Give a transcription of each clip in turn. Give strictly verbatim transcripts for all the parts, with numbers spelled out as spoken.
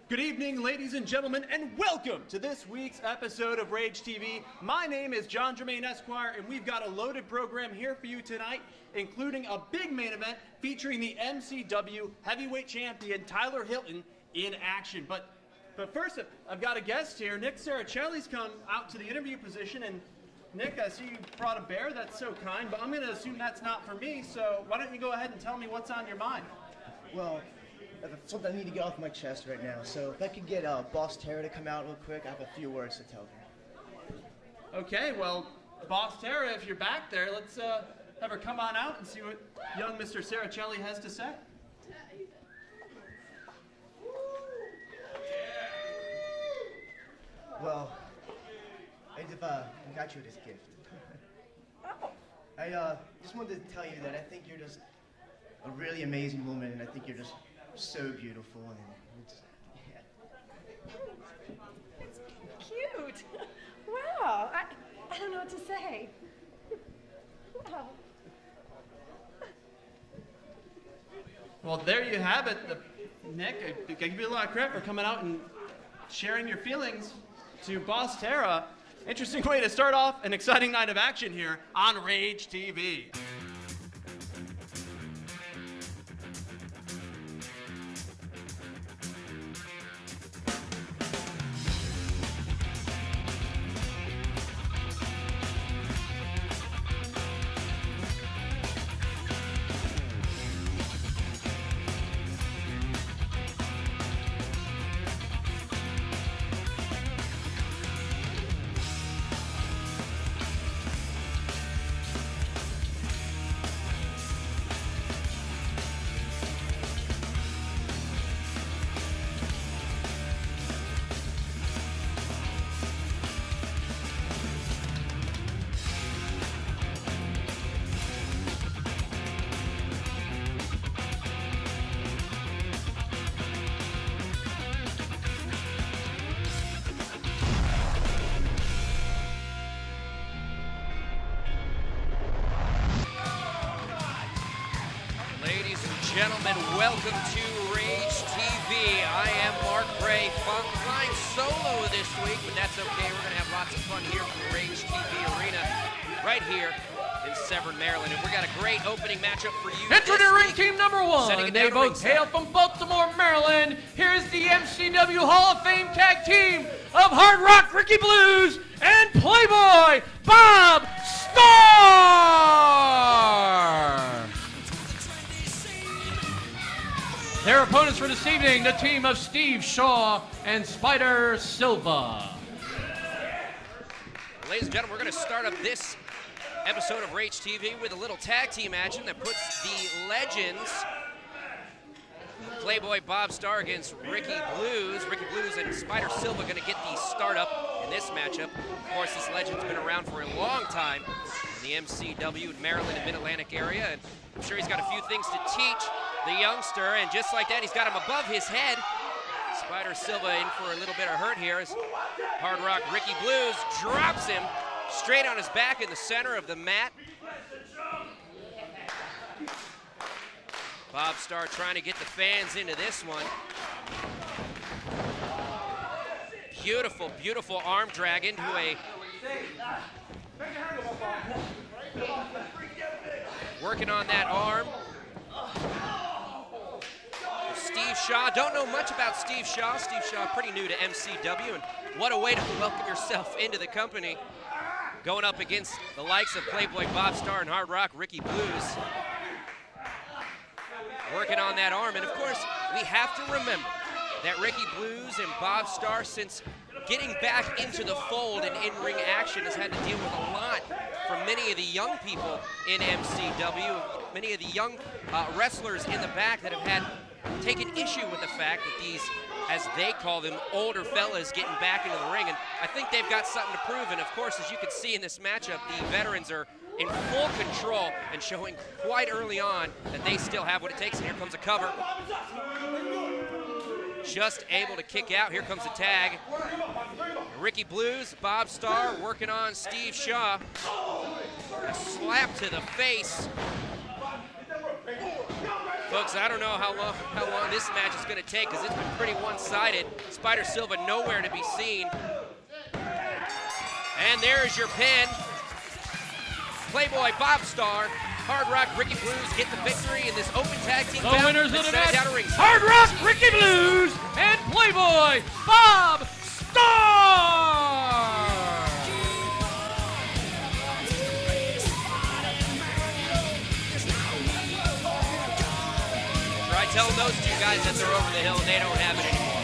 Good evening, ladies and gentlemen, and welcome to this week's episode of Rage T V. My name is John Germain Esquire, and we've got a loaded program here for you tonight, including a big main event featuring the M C W heavyweight champion Tyler Hilton in action. But but first, I've got a guest here. Nick Saracelli's come out to the interview position, and Nick, I see you brought a bear. That's so kind, but I'm going to assume that's not for me, so why don't you go ahead and tell me what's on your mind? Well, it's something I need to get off my chest right now. So if I could get uh, Boss Tara to come out real quick, I have a few words to tell her. Okay, well, Boss Tara, if you're back there, let's uh, have her come on out and see what young Mister Saracelli has to say. Well, I just, uh, I got you this gift. I uh, just wanted to tell you that I think you're just a really amazing woman, and I think you're just so beautiful, and it's, yeah. It's cute. Wow. I, I don't know what to say. Wow. Well, there you have it. The, Nick, I, I give you a lot of credit for coming out and sharing your feelings to Boss Tara. Interesting way to start off an exciting night of action here on Rage T V. Gentlemen, welcome to Rage T V. I am Mark Bray, flying solo this week, but that's okay. We're going to have lots of fun here from the Rage T V Arena right here in Severn, Maryland. And we got a great opening matchup for you. Introducing team number one. They both hail from Baltimore, Maryland. Here's the M C W Hall of Fame tag team of Hard Rock Ricky Blues and Playboy Bob Starr. Their opponents for this evening, the team of Steve Shaw and Spider Silva. Ladies and gentlemen, we're going to start up this episode of Rage T V with a little tag team action that puts the legends, Playboy Bob Starr against Ricky Blues. Ricky Blues and Spider Silva going to get the start up in this matchup. Of course, this legend's been around for a long time in the M C W in Maryland and Mid-Atlantic area, and I'm sure he's got a few things to teach the youngster, and just like that, he's got him above his head. Spider Silva in for a little bit of hurt here as Hard Rock Ricky Blues drops him straight on his back in the center of the mat. Bob Starr trying to get the fans into this one. Beautiful, beautiful arm drag into a... Working on that arm. Steve Shaw, don't know much about Steve Shaw. Steve Shaw pretty new to M C W, and what a way to welcome yourself into the company. Going up against the likes of Playboy Bob Starr and Hard Rock Ricky Blues. Working on that arm, and of course, we have to remember that Ricky Blues and Bob Starr, since getting back into the fold and in-ring action, has had to deal with a lot from many of the young people in M C W, many of the young uh, wrestlers in the back that have had taken issue with the fact that these, as they call them, older fellas getting back into the ring, and I think they've got something to prove. And of course, as you can see in this matchup, the veterans are in full control and showing quite early on that they still have what it takes. And here comes a cover. Just able to kick out. Here comes a tag. Ricky Blues, Bob Starr working on Steve Shaw. A slap to the face Folks, I don't know how long how long this match is going to take because it's been pretty one-sided. Spider Silva nowhere to be seen. And there's your pin. Playboy Bob Star, Hard Rock Ricky Blues get the victory in this open tag team The bout. winners of the match, Out of ringside. Hard Rock Ricky Blues and Playboy Bob Star. Try telling those two guys that they're over the hill and they don't have it anymore.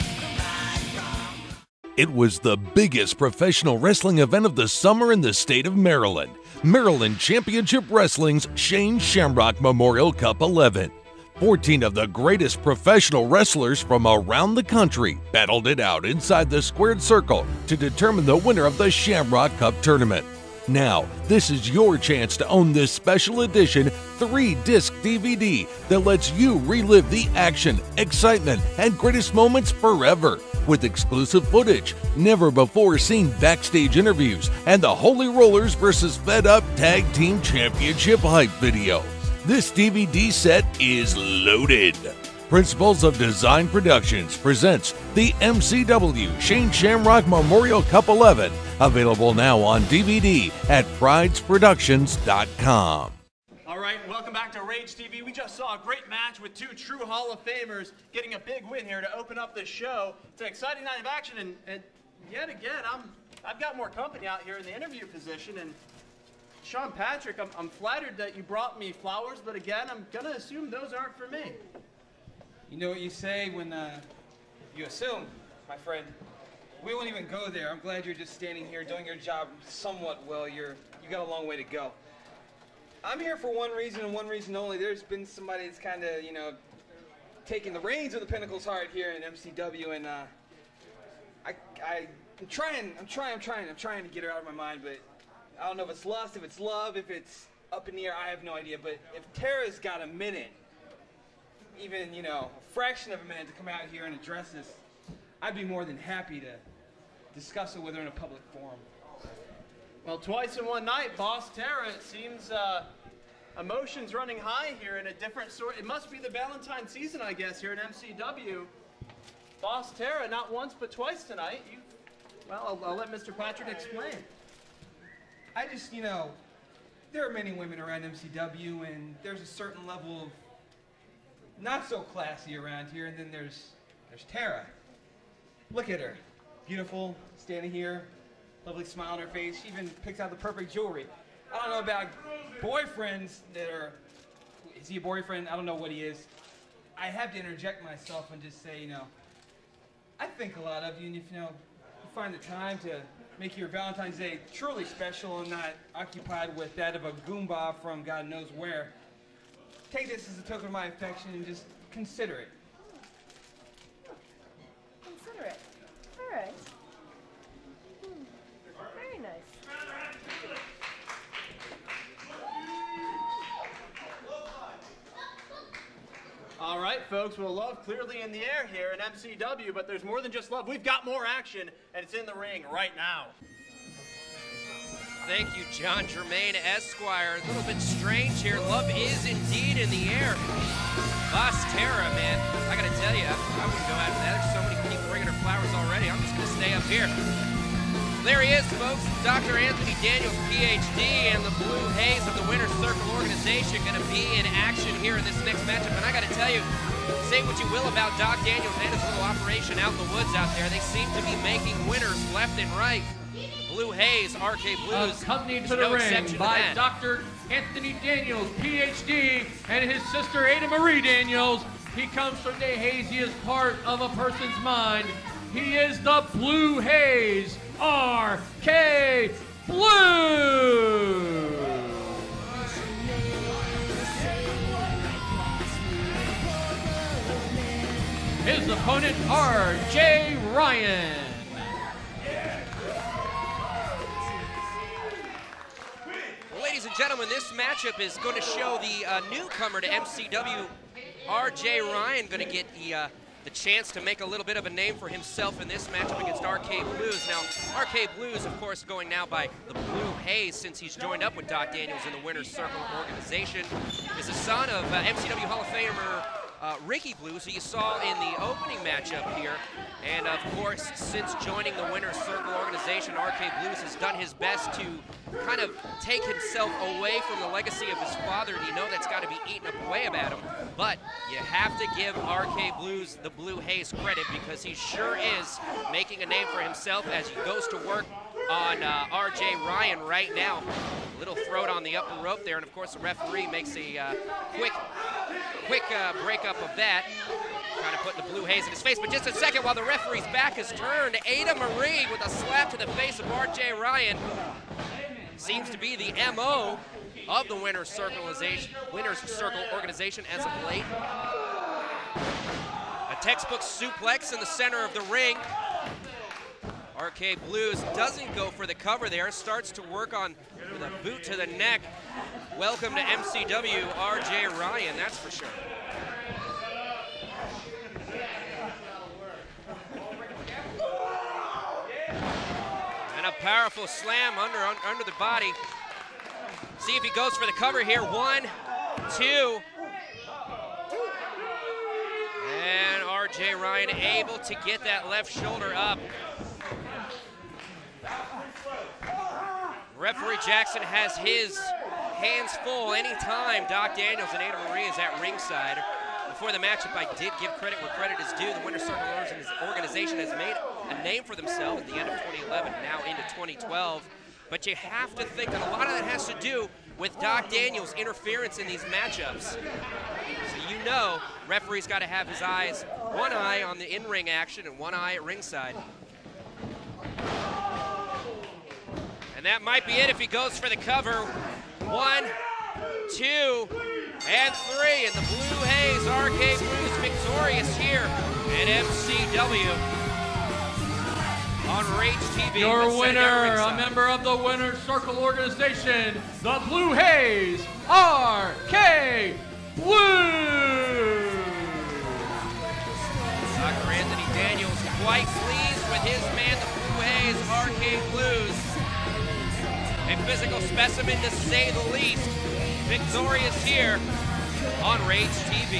It was the biggest professional wrestling event of the summer in the state of Maryland. Maryland Championship Wrestling's Shane Shamrock Memorial Cup eleven. fourteen of the greatest professional wrestlers from around the country battled it out inside the squared circle to determine the winner of the Shamrock Cup tournament. Now, this is your chance to own this special edition three disc D V D that lets you relive the action, excitement, and greatest moments forever. With exclusive footage, never-before-seen backstage interviews, and the Holy Rollers versus Fed Up Tag Team Championship hype video. This D V D set is loaded. Principles of Design Productions presents the M C W Shane Shamrock Memorial Cup eleven, available now on D V D at prides productions dot com. All right, welcome back to Rage T V. We just saw a great match with two true Hall of Famers getting a big win here to open up the show. It's an exciting night of action, and, and yet again, I'm, I've got more company out here in the interview position. And Sean Patrick, I'm, I'm flattered that you brought me flowers, but again, I'm going to assume those aren't for me. You know what you say when uh, you assume, my friend. We won't even go there. I'm glad you're just standing here doing your job somewhat well. You're, you got a long way to go. I'm here for one reason and one reason only. There's been somebody that's kind of, you know, taking the reins of the Pinnacle's heart here in M C W, and uh, I, I, I'm trying, I'm trying, I'm trying, I'm trying to get her out of my mind, but I don't know if it's lust, if it's love, if it's up in the air, I have no idea. But if Tara's got a minute, even, you know, a fraction of a minute to come out here and address this, I'd be more than happy to discuss it with her in a public forum. Well, twice in one night, Boss Tara, it seems uh, emotions running high here in a different sort. It must be the Valentine season, I guess, here at M C W. Boss Tara, not once but twice tonight. You, well, I'll, I'll let Mister Patrick explain. I just, you know, there are many women around M C W, and there's a certain level of not so classy around here, and then there's, there's Tara. Look at her. Beautiful, standing here. Lovely smile on her face. She even picks out the perfect jewelry. I don't know about boyfriends that are, is he a boyfriend? I don't know what he is. I have to interject myself and just say, you know, I think a lot of you, and if you know, you find the time to make your Valentine's Day truly special and not occupied with that of a Goomba from God knows where, take this as a token of my affection and just consider it. Consider it. All right. Hmm. Very nice. All right, folks, well, love clearly in the air here in M C W, but there's more than just love. We've got more action, and it's in the ring right now. Thank you, John Germain Esquire. A little bit strange here. Love is indeed in the air. Boss Tara, man, I gotta tell you, I wouldn't go after that. There's so many people bringing her flowers already. I'm just gonna stay up here. There he is, folks. Doctor Anthony Daniels, P H D, and the Blue Haze of the Winner's Circle organization gonna be in action here in this next matchup. And I gotta tell you, say what you will about Doc Daniels and his little operation out in the woods out there. They seem to be making winners left and right. Blue Haze, R K Blues, accompanied to the no ring exception to by that. Doctor Anthony Daniels, P H D, and his sister Ada Marie Daniels. He comes from the haziest part of a person's mind. He is the Blue Haze, R K Blues. His opponent, R J Ryan. Ladies and gentlemen, this matchup is going to show the uh, newcomer to M C W, R J Ryan, going to get the, uh, the chance to make a little bit of a name for himself in this matchup against R K Blues. Now, R K Blues, of course, going now by the Blue Haze since he's joined up with Doc Daniels in the Winner's Circle organization, is the son of uh, M C W Hall of Famer uh, Ricky Blues, who you saw in the opening matchup here. And of course, since joining the Winner's Circle organization, R K Blues has done his best to kind of take himself away from the legacy of his father. And you know that's got to be eaten up away about him. But you have to give R K Blues the Blue Haze credit, because he sure is making a name for himself as he goes to work on uh, R J Ryan right now. Little throat on the upper rope there, and of course the referee makes a uh, quick, quick uh, breakup of that. Trying to put the Blue Haze in his face, but just a second while the referee's back is turned, Ada Marie with a slap to the face of R J Ryan. Seems to be the M O of the Winner's Circle Winner's Circle organization as of late. A textbook suplex in the center of the ring. R K Blues doesn't go for the cover there, starts to work on with a boot to the neck. Welcome to M C W, R J Ryan, that's for sure. And a powerful slam under, un, under the body. See if he goes for the cover here. One, two. And R J Ryan able to get that left shoulder up. Referee Jackson has his hands full anytime Doc Daniels and Ada Marie is at ringside. Before the matchup, I did give credit where credit is due. The Winner's Circle organization has made a name for themselves at the end of twenty eleven, now into twenty twelve. But you have to think that a lot of that has to do with Doc Daniels' interference in these matchups. So you know, referee's got to have his eyes, one eye on the in-ring action and one eye at ringside. And that might be it if he goes for the cover. One, two, and three. And the Blue Haze R K Blues victorious here at M C W on Rage T V. Your winner, a member of the Winner's Circle organization, the Blue Haze R K Blues. Doctor Anthony Daniels quite pleased with his man, the Blue Haze R K Blues. A physical specimen to say the least. Victorious here on Rage T V.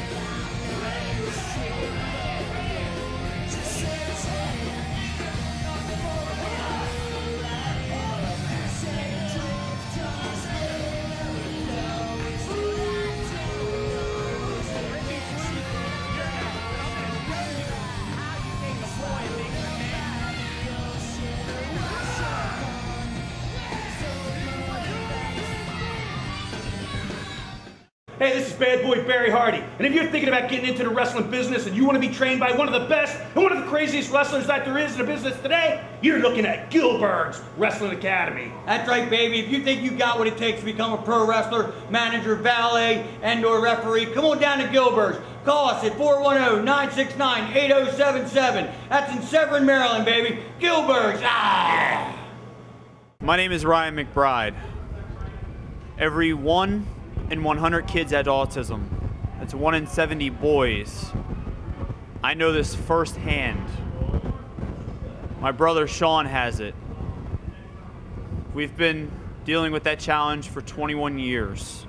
Hey, this is Bad Boy Barry Hardy, and if you're thinking about getting into the wrestling business and you want to be trained by one of the best and one of the craziest wrestlers that there is in the business today, you're looking at Gillberg's Wrestling Academy. That's right, baby. If you think you got what it takes to become a pro wrestler, manager, valet, and or referee, come on down to Gillberg's. Call us at four one zero, nine six nine, eight zero seven seven. That's in Severn, Maryland, baby. Gillberg's. Ah! My name is Ryan McBride. Every one in one hundred kids has autism. That's one in seventy boys. I know this firsthand. My brother Sean has it. We've been dealing with that challenge for twenty-one years.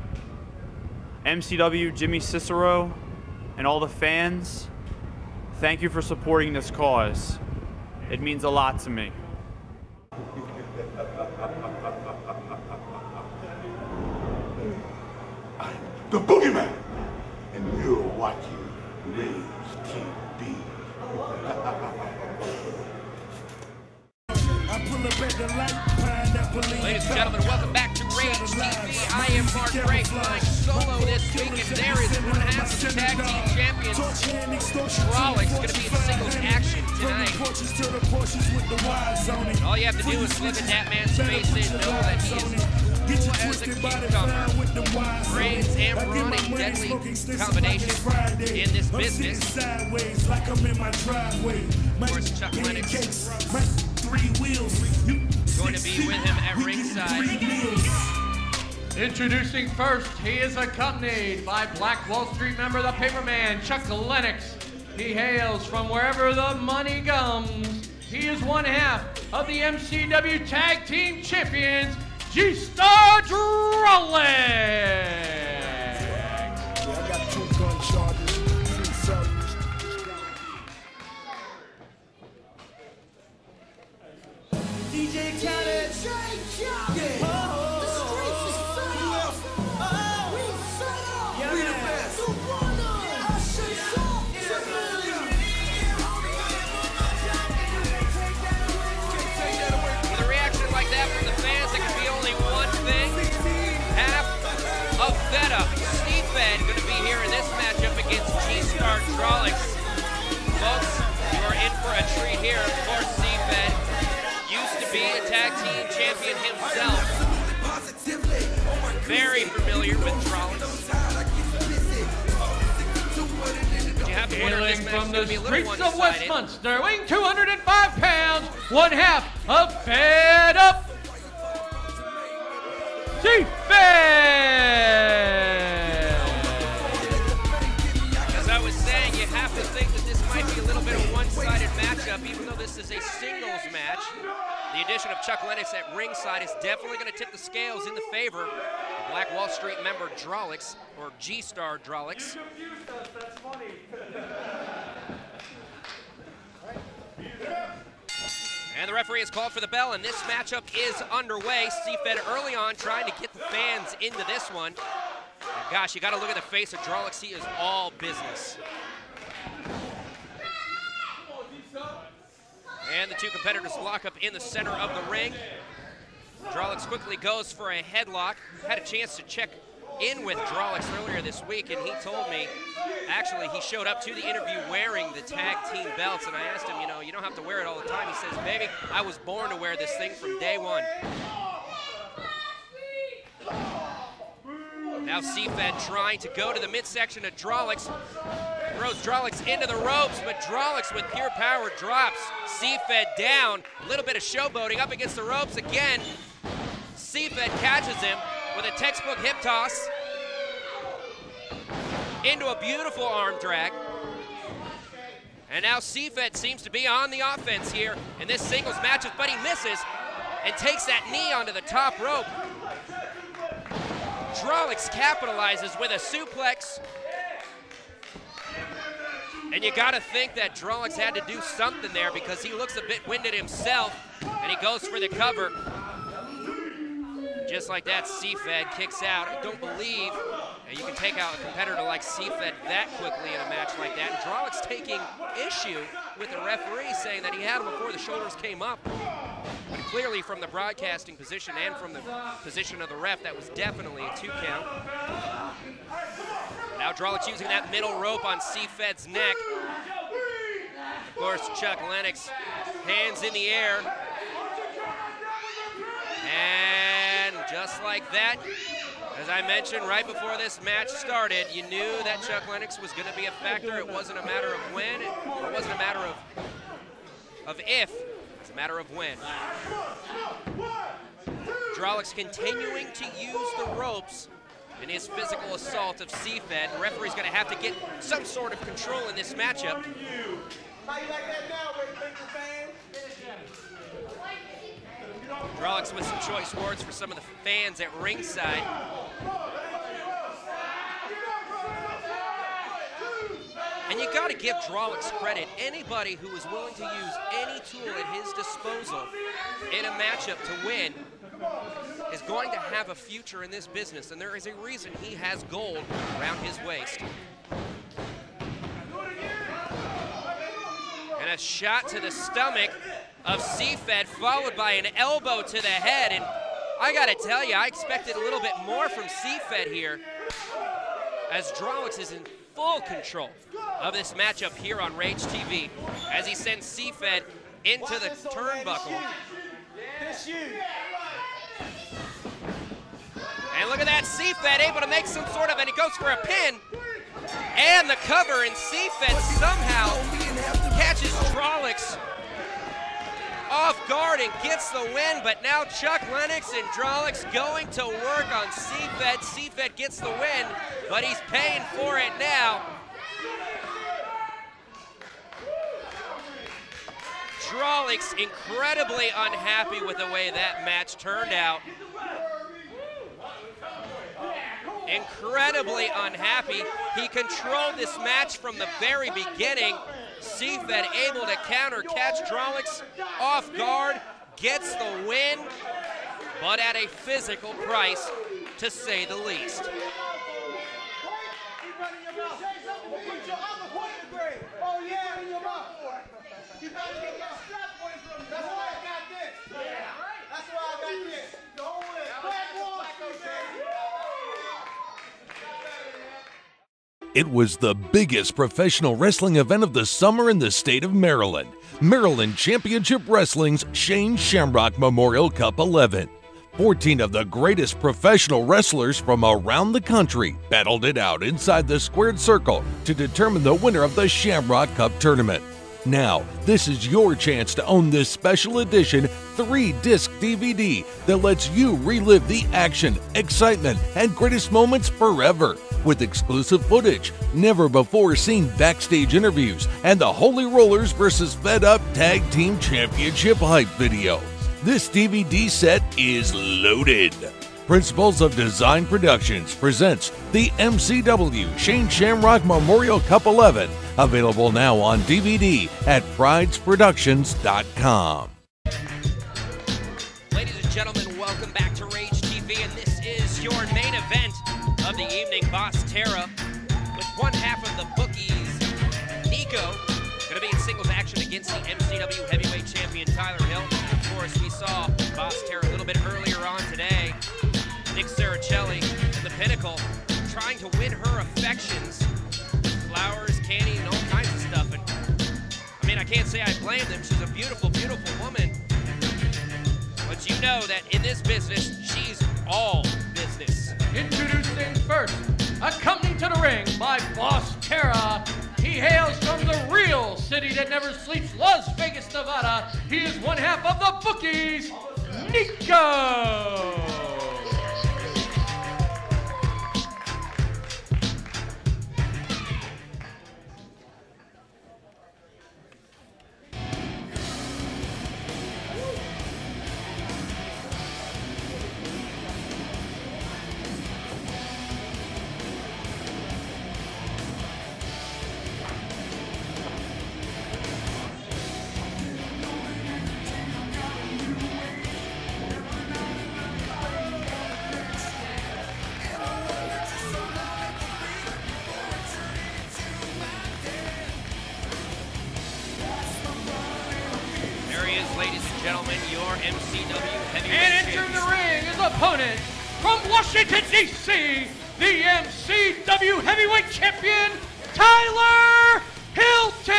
M C W, Jimmy Cicero, and all the fans, thank you for supporting this cause. It means a lot to me. The Boogeyman, and you're watching Rage T V. Ladies and gentlemen, welcome back to Rage T V. I am Mark Gray flying solo this week, and there is one half of the tag team champions. Frolics going to be in singles action tonight. And all you have to do is look at that man's face and know that he is cool as a cucumber. Brains and brawn, a deadly combination in this business. Of course, Chuck Lennox going to be with him at ringside. Introducing first, he is accompanied by Black Wall Street member, the Paperman, Chuck Lennox, He hails from wherever the money comes. He is one half of the M C W Tag Team Champions, G-Star Drolix. Yeah, I got two gun charges, two felonies. D J Khaled. Yeah. Oh, the streets is set up. Oh, we set up. Yeah. We the best. The one I should talk. With a reaction like that from the fans, it can be only one thing. Half of Fed Up. Steve Fed going to be here in this matchup against G-Star Drolix. Folks, you are in for a treat here. Of course, Steve Fed used to be a tag team champion himself. Very familiar with Drolix. But you have to wonder if this match Hailing from is the going to be a little streets of one-sided. Westminster, weighing two hundred five pounds, one half of Fed Up, Steve Fed. As I was saying, you have to think that this might be a little bit of a one-sided matchup, even though this is a singles match. The addition of Chuck Lennox at ringside is definitely going to tip the scales in the favor of Black Wall Street member Drolix, or G-Star Drolix. And the referee has called for the bell, and this matchup is underway. Steve Fed early on trying to get the fans into this one. And gosh, you got to look at the face of Drolix. He is all business. And the two competitors lock up in the center of the ring. Drolix quickly goes for a headlock. Had a chance to check in with Drolix earlier this week, and he told me, actually, he showed up to the interview wearing the tag team belts, and I asked him, you know, you don't have to wear it all the time. He says, baby, I was born to wear this thing from day one. Now C-Fed trying to go to the midsection of Drolix. Throws Drolix into the ropes, but Drolix with pure power drops C-Fed down. A little bit of showboating up against the ropes again. C-Fed catches him with a textbook hip toss into a beautiful arm drag. And now C-Fed seems to be on the offense here in this singles match, but he misses and takes that knee onto the top rope. Drolix capitalizes with a suplex. And you gotta think that Drolix had to do something there because he looks a bit winded himself, and he goes for the cover. Just like that, C-Fed kicks out. I don't believe and you can take out a competitor like C-Fed that quickly in a match like that. And Drolix taking issue with the referee, saying that he had him before the shoulders came up. But clearly from the broadcasting position and from the position of the ref, that was definitely a two count. Now Drolix using that middle rope on C-Fed's neck. Of course, Chuck Lennox, hands in the air. And just like that, as I mentioned right before this match started, you knew that Chuck Lennox was going to be a factor. It wasn't a matter of when, or it wasn't a matter of, of if, it's a matter of when. Drolix continuing to use the ropes in his physical assault of C-Fed. The referee's going to have to get some sort of control in this matchup. How you like that now, Ranger fan? Drolix with some choice words for some of the fans at ringside. And you got to give Drolix credit. Anybody who is willing to use any tool at his disposal in a matchup to win is going to have a future in this business, and there is a reason he has gold around his waist. And a shot to the stomach of C-Fed, followed by an elbow to the head. And I gotta tell you, I expected a little bit more from C-Fed here, as Drolix is in full control of this matchup here on Rage T V, as he sends C-Fed into the turnbuckle. And look at that, C-Fed able to make some sort of, and he goes for a pin, and the cover, and C-Fed somehow catches Drolix off guard and gets the win. But now Chuck Lennox and Drolix going to work on C-Fed. C-Fed gets the win, but he's paying for it now. Drolix incredibly unhappy with the way that match turned out. Incredibly unhappy. He controlled this match from the very beginning. Seafed able to counter, catch Drolix off guard, gets the win, but at a physical price, to say the least. It was the biggest professional wrestling event of the summer in the state of Maryland. Maryland Championship Wrestling's Shane Shamrock Memorial Cup eleven. fourteen of the greatest professional wrestlers from around the country battled it out inside the squared circle to determine the winner of the Shamrock Cup tournament. Now, this is your chance to own this special edition three disc D V D that lets you relive the action, excitement, and greatest moments forever. With exclusive footage, never before seen backstage interviews, and the Holy Rollers versus Fed Up Tag Team Championship hype video. This D V D set is loaded. Principles of Design Productions presents the M C W Shane Shamrock Memorial Cup eleven, available now on D V D at prides productions dot com. Ladies and gentlemen, welcome back to Rage T V, and this is your main event of the evening. Boss Terra with one half of the bookies, Nico, going to be in singles action against the M C W heavyweight champion Tyler Hill. Of course, we saw Boss Terra a little bit earlier on today. Nick Saracelli in the Pinnacle trying to win her affections with flowers, candy, and all kinds of stuff. And I mean, I can't say I blame them. She's a beautiful, beautiful woman. But you know that in this business, she's all business. Introducing first, accompanied to the ring by Boss Terra. He hails from the real city that never sleeps, Las Vegas, Nevada. He is one half of the bookies, Nico. Ladies and gentlemen, your M C W heavyweight And entering the ring is opponent from Washington, D C, the M C W heavyweight champion, Tyler Hilton.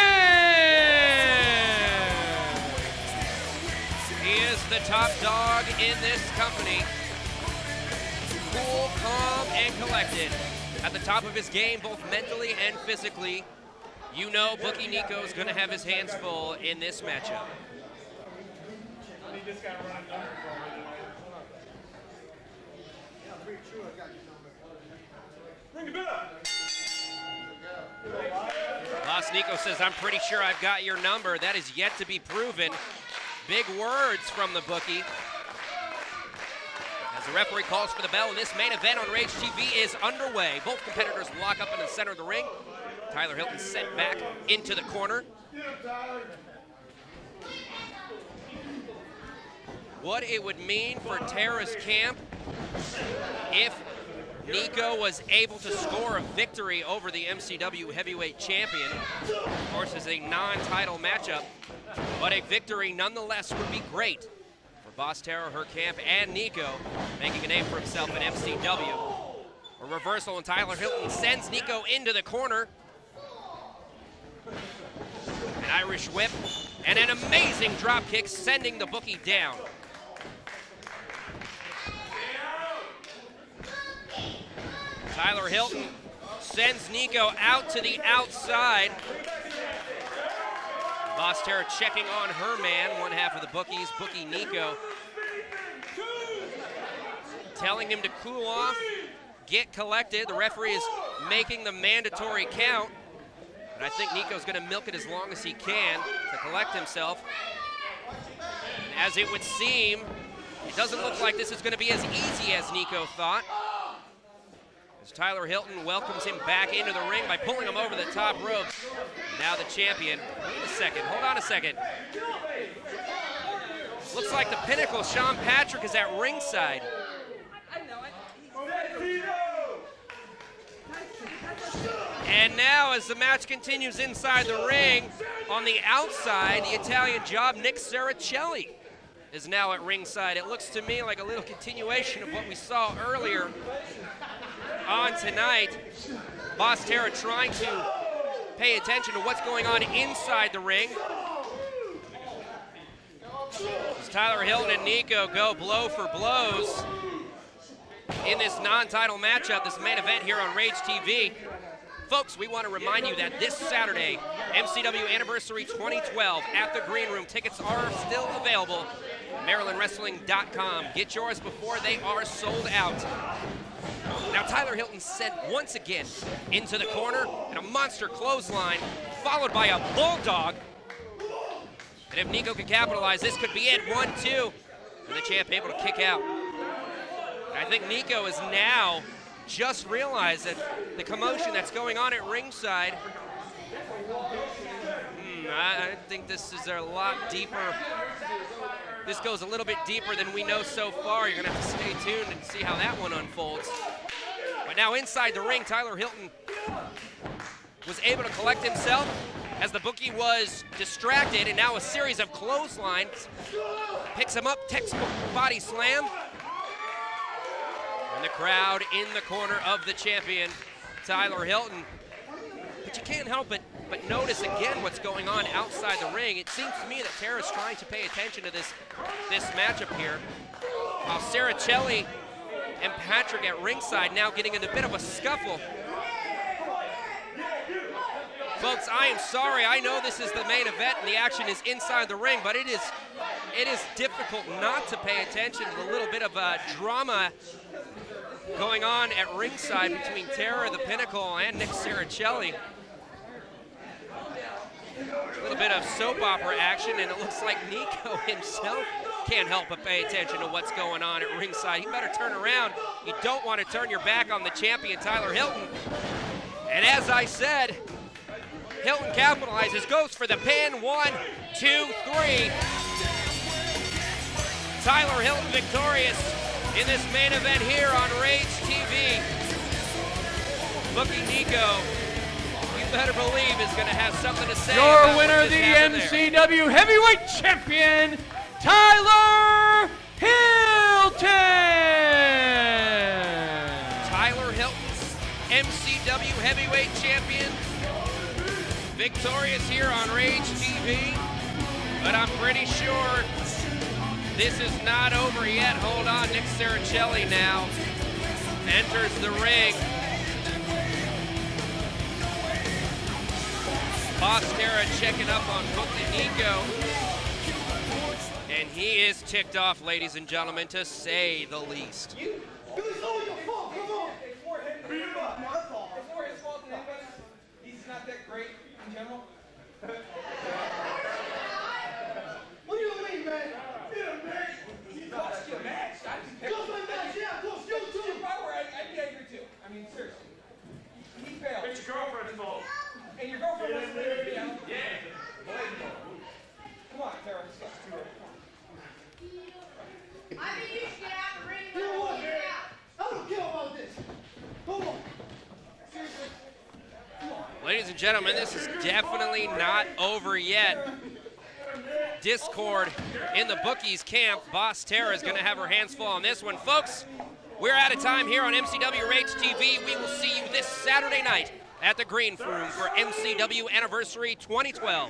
He is the top dog in this company. Cool, calm, and collected. At the top of his game, both mentally and physically. You know Bookie Nico is going to have his hands full in this matchup. Boss Nico says, I'm pretty sure I've got your number. That is yet to be proven. Big words from the bookie. As the referee calls for the bell, and this main event on Rage T V is underway. Both competitors lock up in the center of the ring. Tyler Hilton sent back into the corner. What it would mean for Terra's camp if Nico was able to score a victory over the M C W heavyweight champion. Of course, it's a non-title matchup, but a victory nonetheless would be great for Boss Terra, her camp, and Nico, making a name for himself in M C W. A reversal, and Tyler Hilton sends Nico into the corner. An Irish whip and an amazing drop kick, sending the bookie down. Tyler Hilton sends Nico out to the outside. Boss Terra checking on her man, one half of the bookies, Bookie Nico. Telling him to cool off, get collected. The referee is making the mandatory count. And I think Nico's gonna milk it as long as he can to collect himself. And as it would seem, it doesn't look like this is going to be as easy as Nico thought. As Tyler Hilton welcomes him back into the ring by pulling him over the top rope. Now the champion. Wait a second. Hold on a second. Looks like the Pinnacle, Sean Patrick, is at ringside. And now, as the match continues inside the ring, on the outside, the Italian Job, Nick Saracelli, is now at ringside. It looks to me like a little continuation of what we saw earlier on tonight. Boss Terra trying to pay attention to what's going on inside the ring. As Tyler Hilton and Nico go blow for blows in this non-title matchup, this main event here on Rage T V. Folks, we want to remind you that this Saturday, M C W Anniversary twenty twelve at the Green Room. Tickets are still available. Maryland Wrestling dot com. Get yours before they are sold out. Now Tyler Hilton sent once again into the corner and a monster clothesline, followed by a bulldog. And if Nico can capitalize, this could be it. One, two, and the champ able to kick out. And I think Nico is now just realized that the commotion that's going on at ringside, hmm, I, I think this is a lot deeper. This goes a little bit deeper than we know so far. You're gonna have to stay tuned and see how that one unfolds. But now inside the ring, Tyler Hilton was able to collect himself as the bookie was distracted, and now a series of clotheslines picks him up, textbook body slam. And the crowd in the corner of the champion, Tyler Hilton. But you can't help but, but notice again what's going on outside the ring. It seems to me that Terra's trying to pay attention to this, this matchup here. While Saracelli and Patrick at ringside now getting in a bit of a scuffle. Folks, I am sorry. I know this is the main event and the action is inside the ring, but it is, it is difficult not to pay attention to the little bit of uh, drama going on at ringside between Terra, the Pinnacle, and Nick Saracelli. A little bit of soap opera action, and it looks like Nico himself can't help but pay attention to what's going on at ringside. He better turn around. You don't want to turn your back on the champion, Tyler Hilton. And as I said, Hilton capitalizes, goes for the pin. One, two, three. Tyler Hilton victorious in this main event here on Rage T V. Bookie Nico, you better believe, is going to have something to say. Your winner, the M C W Heavyweight Champion, Tyler Hilton. Tyler Hilton's M C W Heavyweight Champion, victorious here on Rage T V. But I'm pretty sure this is not over yet. Hold on, Nick Saracelli now enters the ring. Boss Terra checking up on Bookie Nico. And he is ticked off, ladies and gentlemen, to say the least. He's not that great in general. What do you mean, man? Yeah, man. He cost you a match. Cost my match, yeah, cost you too. If I were, I'd, I'd be angry too. I mean, seriously. He failed. It's your girlfriend's fault. And your girlfriend was there, you know? Yeah. Come on, Tara, let's go. I mean, you should get out of the ring. You know what? I don't care about this. Come on. Seriously. Ladies and gentlemen, this is definitely not over yet. Discord in the bookies camp. Boss Terra is going to have her hands full on this one. Folks, we're out of time here on M C W Rage T V. We will see you this Saturday night at the Green Room for M C W Anniversary twenty twelve.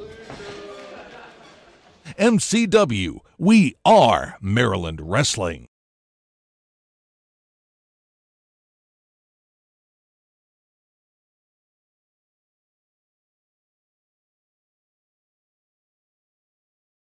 M C W, we are Maryland Wrestling.